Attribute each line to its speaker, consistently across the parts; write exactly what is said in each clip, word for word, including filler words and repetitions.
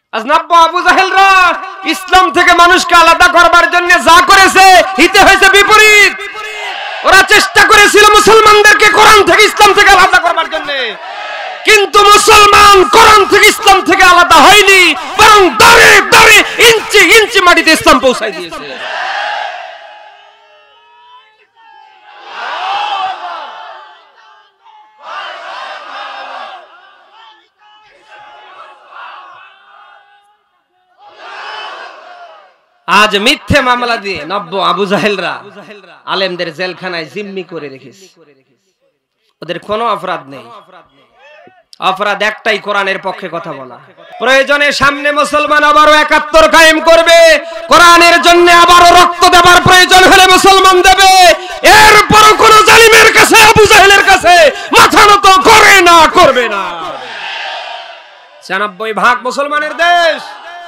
Speaker 1: আজ নব্য আবু জাহেলরা ইসলাম থেকে মানুষকে আলাদা করবার জন্য যা করেছে হিতে হয়েছে বিপরীত। ওরা চেষ্টা করেছিল মুসলমানদেরকে কোরআন থেকে ইসলাম থেকে আলাদা করবার জন্য, কিন্তু মুসলমান কোরআন থেকে ইসলাম থেকে আলাদা হয়নি, বরং দরে দরে ইঞ্চি ইঞ্চি মাটিতে ইসলাম পৌঁছায় দিয়েছে। আজ মিথ্যে মামলা দিয়ে নব্য আবু জাহেলরা আলেমদের জেলখানায় জিম্মি করে রেখেছে। ওদের কোনো অপরাধ নেই, অপরাধ একটাই, কোরআনের পক্ষে কথা বলা। প্রয়োজনে সামনে মুসলমান আবারও একাত্তর কায়েম করবে, কোরআনের জন্য আবারও রক্ত দেবার প্রয়োজন হলে মুসলমান দেবে। এরপরও কোন জালিমের কাছে, আবু জাহেলের কাছে মাথা নত করে না, করবে না। ছিয়ানব্বই ভাগ মুসলমানের দেশ।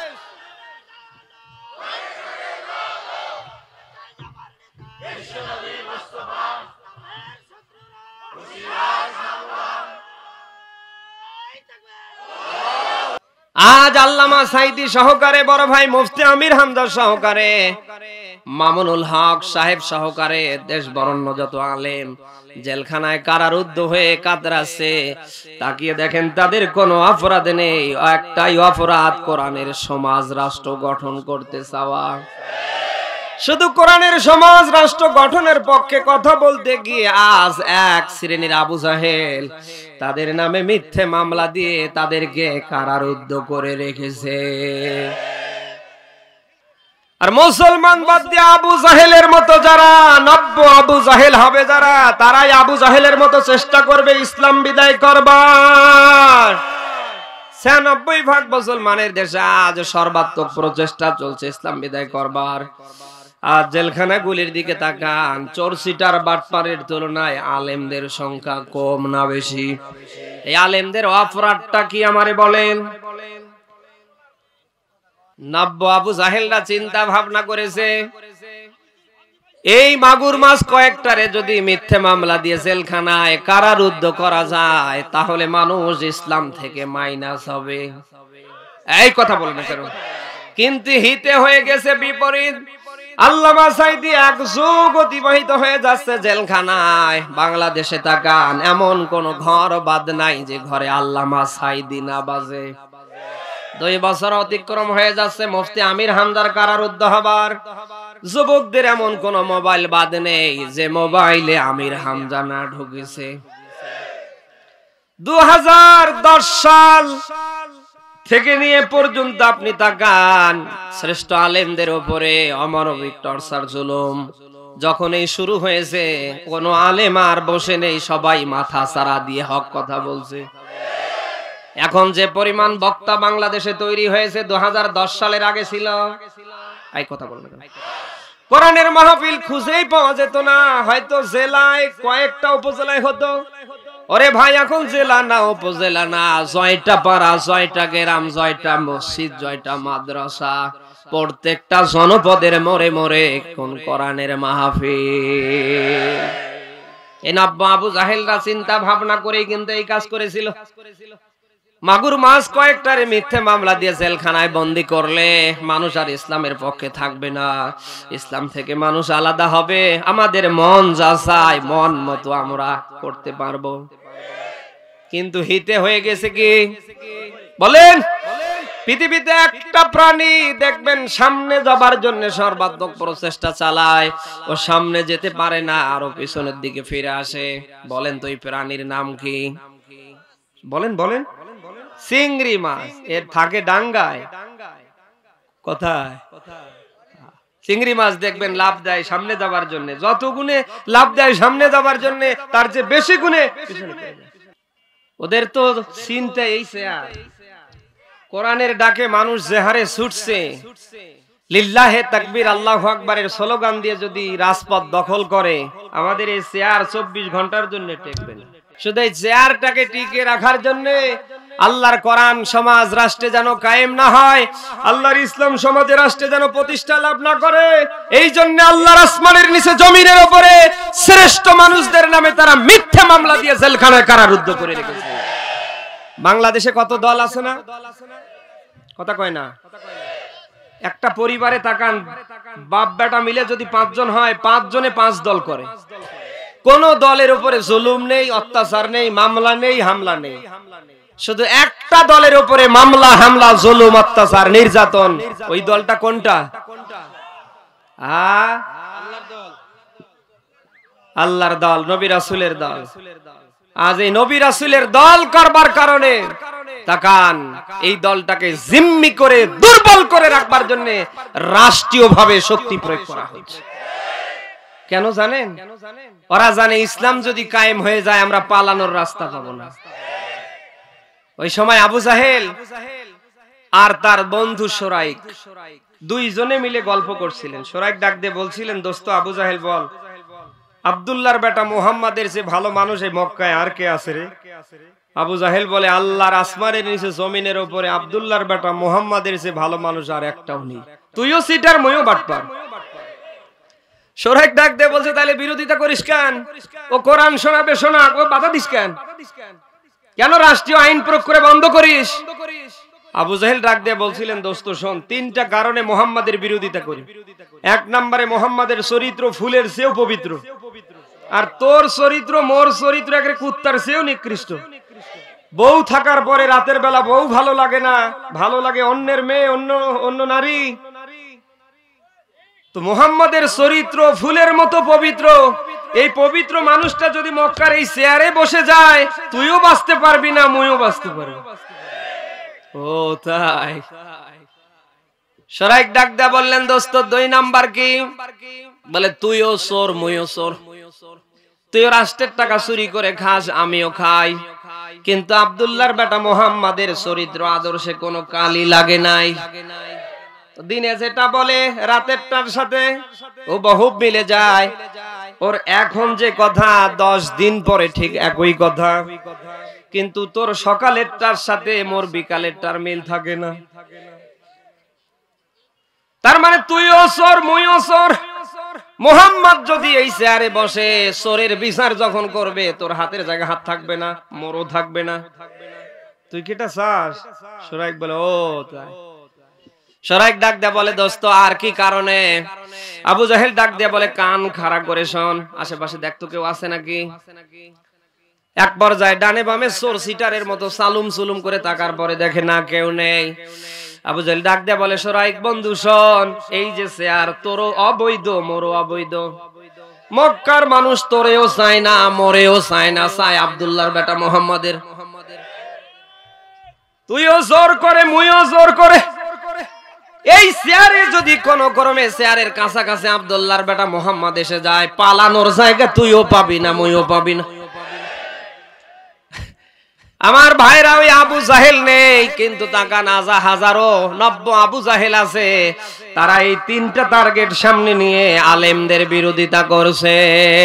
Speaker 1: আজ আল্লামা সাইদি সহকারে, বড় ভাই মুফতি আমির হামজা সহকারে, মামুনুল হক সাহেব সহকারে দেশ বরণ্য যত আলেম জেলখানায় কারারুদ্ধ হয়ে কাতরাচ্ছে। তাকিয়ে দেখেন তাদের কোনো অপরাধ নেই, একটাই অপরাধ, কোরআনের সমাজ রাষ্ট্র গঠন করতে চাওয়া। শুধু কোরআনের সমাজ রাষ্ট্র গঠনের পক্ষে কথা বলতে গিয়ে আজ এক শ্রেণীর আবু জাহেল তাদের নামে মিথ্যে মামলা দিয়ে তাদেরকে কারারুদ্ধ করে রেখেছে। আর মুসলমান বাদ দিয়ে আবু জাহেলের মতো যারা নব্য আবু জাহেল হবে যারা, তারাই আবু জাহেলের মতো চেষ্টা করবে ইসলাম বিদায় করবার। ছিয়ানব্বই ভাগ মুসলমানের দেশে আজ সর্বাত্মক প্রচেষ্টা চলছে ইসলাম বিদায় করবার। আর জেলখানা গুলির দিকে তাকান, চোরসিটার বাটপারের তুলনায় আলেমদের সংখ্যা কম না বেশি? এই আলেমদের অপরাধটা কি আমারে বলেন? নব্য আবু জাহেলরা চিন্তা ভাবনা করেছে এই মাগুর মাছ কয়েকটারে যদি মিথ্যে মামলা দিয়ে জেলখানায় কারারুদ্ধ করা যায় তাহলে মানুষ ইসলাম থেকে মাইনাস হবে। এই কথা বলবে কেন? কিন্তু হিতে হয়ে গেছে বিপরীত। আল্লামা সাইদি এক যুগ অতিবাহিত হয়ে যাচ্ছে জেলখানায়। বাংলাদেশে তাকান, এমন কোন ঘর বাদ নাই যে ঘরে আল্লামা সাইদি না বাজে। দুই বছর অতিক্রম হয়ে যাচ্ছে মুফতি আমির হামজার কারারুদ্ধ হবার। যুবকদের এমন কোন মোবাইল বাদ নেই যে মোবাইলে আমির হামজা না ঢুকেছে। দু হাজার দশ সাল থেকে নিয়ে পর্যন্ত আপনি তাকান, শ্রেষ্ঠ আলেমদের উপরে অমানবিক টর্চার জুলুম যখন এই শুরু হয়েছে, কোন আলেম আর বসে নেই, সবাই মাথা ছাড়া দিয়ে হক কথা বলছে। এখন যে পরিমাণ বক্তা বাংলাদেশে তৈরি হয়েছে দু হাজার দশ সালের আগে ছিল। এই কথা বলবেন, কোরআনের মাহফিল খুঁজেই পাওয়া যেত না, হয়তো জেলায় কয়েকটা উপজেলায় হতো। ওরে ভাই, এখন জেলা না উপজেলা না, জয়টা পাড়া, জয়টা গ্রাম, জয়টা মসজিদ, জয়টা মাদ্রাসা, প্রত্যেকটা জনপদের মোড়ে মোড়ে কোন কোরআনের মাহফিল। এই নব্য আবু জাহেলরা চিন্তা ভাবনা করেই কিন্তু এই কাজ করেছিল। মাগুর মাছ কয়েকটারে মিথ্যে মামলা দিয়ে জেলখানায় বন্দী করলে মানুষ আর ইসলামের পক্ষে থাকবে না, ইসলাম থেকে মানুষ আলাদা হবে। আমাদের মন যা চায় মন মতো আমরা করতে পারবো। কিন্তু হিতে হয়ে গেছে কি বলেন? পৃথিবীতে একটা প্রাণী দেখবেন সামনে যাবার জন্য সর্বাত্মক প্রচেষ্টা চালায়, ও সামনে যেতে পারে না, আরো পিছনের দিকে ফিরে আসে। বলেন তো এই প্রাণীর নাম কি? বলেন বলেন। চিংড়ি মাছ। এর থাকে ডাঙ্গায়। কোথায়? চিংড়ি মাছ দেখবেন লাভ দেয় সামনে যাবার জন্য, যত গুণে লাভ দেয় সামনে যাবার জন্য তার যে বেশি গুণে ওদের তো চিন্তা এই শেয়ার। কোরআনের ডাকে মানুষ যে হারে ছুটছে, লিল্লাহে তাকবীর আল্লাহু আকবারের স্লোগান দিয়ে যদি রাজপথ দখল করে, আমাদের এই চেয়ার চব্বিশ ঘন্টার জন্য টেকবে না। শুধু এই চেয়ারটাকে টিকে রাখার জন্য আল্লাহর কোরআন সমাজ রাষ্ট্রে যেন কায়েম না হয়, আল্লাহর ইসলাম সমাজে রাষ্ট্রে যেন প্রতিষ্ঠা লাভ না করে, এই জন্য আল্লাহর আসমানের নিচে জমিনের উপরে শ্রেষ্ঠ মানুষদের নামে তারা মিথ্যা মামলা দিয়ে জেলখানায় কারারুদ্ধ করে রেখেছে। বাংলাদেশে কত দল আছে না? কথা কয় না। একটা পরিবারে তাকান, বাপ বেটা মিলে যদি পাঁচজন হয়, পাঁচ জনে পাঁচ দল করে, কোন দলের উপরে জুলুম নেই, অত্যাচার নেই, মামলা নেই, হামলা নেই। শুধু একটা দলের উপরে মামলা, হামলা, জুলুম, অত্যাচার, নির্যাতন। ওই দলটা কোনটা? আ আল্লাহর দল, নবী রাসূলের দল। আজ এই নবী রাসূলের দল করবার কারণে তাকান, এই দলটাকে জিম্মি করে দুর্বল করে রাখবার জন্য রাষ্ট্রীয়ভাবে শক্তি প্রয়োগ করা হচ্ছে। কেন জানেন? ওরা জানে ইসলাম যদি কায়েম হয়ে যায় আমরা পালানোর রাস্তা পাবো না। ওই সময় আবু জাহেল আর তার বন্ধু শোরাইক দুইজনে মিলে গল্প করছিলেন। শোরাইক ডাক দিয়ে বলছিলেন, দোস্ত আবু জাহেল বল, আব্দুল্লাহর বেটা মুহাম্মাদের যে ভালো মানুষ এই মক্কায় আর কে আছে রে? আবু জাহেল বলে, আল্লাহর আসমানের নিচে জমিনের উপরে আব্দুল্লাহর বেটা মুহাম্মাদের যে ভালো মানুষ আর একটাও নেই। তুইও সিটার, মইও বাটপার। শোরাইক ডাক দিয়ে বলছে, তাহলে বিরোধিতা করিস কেন? ও কোরআন শোনাবে, শোনা, ও বাধা দিস কেন? কেন রাষ্ট্রীয় আইন প্রয়োগ করে বন্ধ করিস? আবু জাহেল ডাক দিয়ে বলছিলেন, দোস্ত শোন, তিনটা কারণে মুহাম্মাদের বিরোধিতা করি। এক নম্বরে মুহাম্মাদের চরিত্র ফুলের চেয়েও পবিত্র, আর তোর চরিত্র, মোর চরিত্র একেবারে কুত্তার চেয়েও নিকৃষ্ট। বউ থাকার পরে রাতের বেলা বউ ভালো লাগে না, ভালো লাগে অন্যের মেয়ে, অন্য অন্য নারী। তো মুহাম্মাদের চরিত্র ফুলের মতো পবিত্র। এই পবিত্র মানুষটা যদি মক্কার এই চেয়ারে বসে যায়, তুইও বাঁচতে পারবি না, মইও বাঁচতে পারবি। ও তাই? শোরাইক ডাক দা বললেন, দোস্ত দুই নাম্বার কি? বলে, তুইও চোর, মইও চোর। তুইও রাষ্ট্রের টাকা চুরি করে খাস, আমিও খাই, কিন্তু আব্দুল্লাহর বেটা মুহাম্মাদের চরিত্র আদর্শে কোনো কালি লাগে নাই। দিনে যেটা বলে রাতেরটার সাথে ও বহু মিলে যায়। ওর এখন যে কথা দশ দিন পরে ঠিক একই কথা, কিন্তু তোর সকালেরটার সাথে মোর বিকালেরটার মিল থাকে না। তার মানে তুইও চোর, মইও চোর। মুহাম্মদ যদি এই চেয়ারে বসে চোরের বিচার যখন করবে, তোর হাতের জায়গায় হাত থাকবে না, মোরও থাকবে না। তুই কিটা চাস? শোরাইক বলে, ও তাই। শোরাইক ডাক দেয়া বলে, দোস্ত আর কি কারণে? আবু জাহেল ডাক দেয়া বলে, কান খাড়া করে শোন, আশেপাশে দেখ তো কেউ আছে নাকি। এক পর্যায়ে ডানে বামে চোর সিটারের মতো সালুম সুলুম করে তাকার পরে দেখে না, কেউ নেই। আবু জাহেল ডাক দেয়া বলে, শোরাইক বন্ধু শোন, এই যে চেয়ার তোরও অবৈধ, মোরও অবৈধ। মক্কার মানুষ তোরেও চায় না, মোরেও চায় না, চায় আব্দুল্লাহর বেটা মুহাম্মাদের। তুইও জোর করে, মুইও জোর করে। এই চেয়ারে যদি কোন ক্রমে চেয়ারের কাছাকাছি আব্দুল্লাহর বেটা মুহাম্মদ এসে যায়, পালানোর জায়গা তুইও পাবি না, মইও পাবি না। আমার ভাইরা, ওই আবু জাহেল নেই, কিন্তু টাকা নাজা হাজারো নব্য আবু জাহেল আছে। তারা এই তিনটা টার্গেট সামনে নিয়ে আলেমদের বিরোধিতা করছে।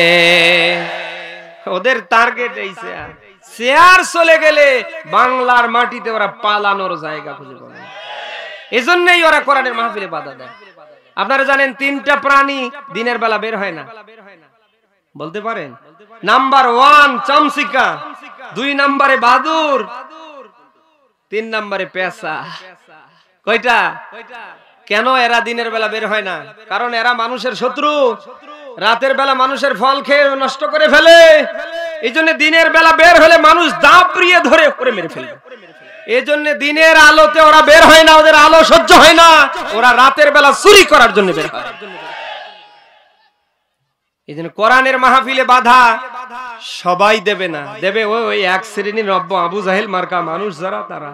Speaker 1: ওদের টার্গেট এই চেয়ার। চেয়ার চলে গেলে বাংলার মাটিতে ওরা পালানোর জায়গা খুঁজে পাবে। এজন্যই ওরা কোরআনের মাহফিলে বাধা দেয়। আপনারা জানেন তিনটা প্রাণী দিনের বেলা বের হয় না, বলতে পারেন? নাম্বার ওয়ান চামচিকা, দুই নম্বরে বাদুর, তিন নম্বরে পেঁচা। কয়টা? কেন এরা দিনের বেলা বের হয় না? কারণ এরা মানুষের শত্রু। রাতের বেলা মানুষের ফল খেয়ে নষ্ট করে ফেলে। এই জন্য দিনের বেলা বের হলে মানুষ দাপড়িয়ে ধরে করে মেরে ফেলে। এই জন্য দিনের আলোতে ওরা বের হয় না, ওদের আলো সহ্য হয় না। ওরা রাতের বেলা চুরি করার জন্য বের হয়। এই জন্য কোরআনের মাহফিলে বাধা সবাই দেবে না, দেবে ওই এক শ্রেণীর নব্য আবু জাহেল মার্কা মানুষ যারা, তারা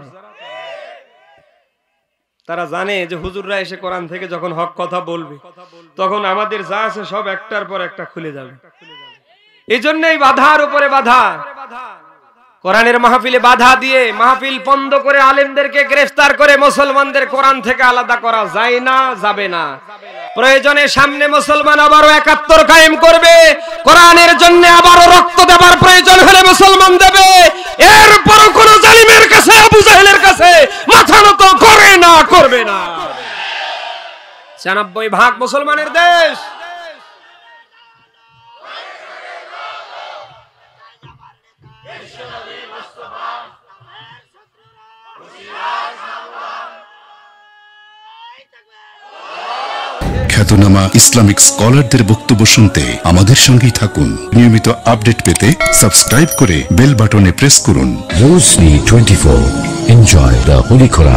Speaker 1: তারা জানে যে হুজুররা এসে কোরআন থেকে যখন হক কথা বলবে, তখন আমাদের যা আছে সব একটার পর একটা খুলে যাবে। এই জন্যই বাধার উপরে বাধা। কোরআনের মাহফিলে বাধা দিয়ে মাহফিল বন্ধ করে আলেমদেরকে গ্রেফতার করে মুসলমানদের কোরআন থেকে আলাদা করা যায় না, যাবে না। প্রয়োজনে সামনে মুসলমান আবারও একাত্তর কায়েম করবে, কোরআনের জন্য আবারও রক্ত দেবার প্রয়োজন হলে মুসলমান দেবে। এরপরও কোন জালিমের কাছে, আবু জাহেলের কাছে মাথা নত করে না, করবে না। ছিয়ানব্বই ভাগ মুসলমানের দেশ।
Speaker 2: খ্যাতনামা ইসলামিক স্কলারদের বক্তব্য শুনতে আমাদের সঙ্গেই থাকুন। নিয়মিত আপডেট পেতে সাবস্ক্রাইব করে বেল বাটনে প্রেস করুন।
Speaker 3: Roshni twenty-four. Enjoy the Holy Quran.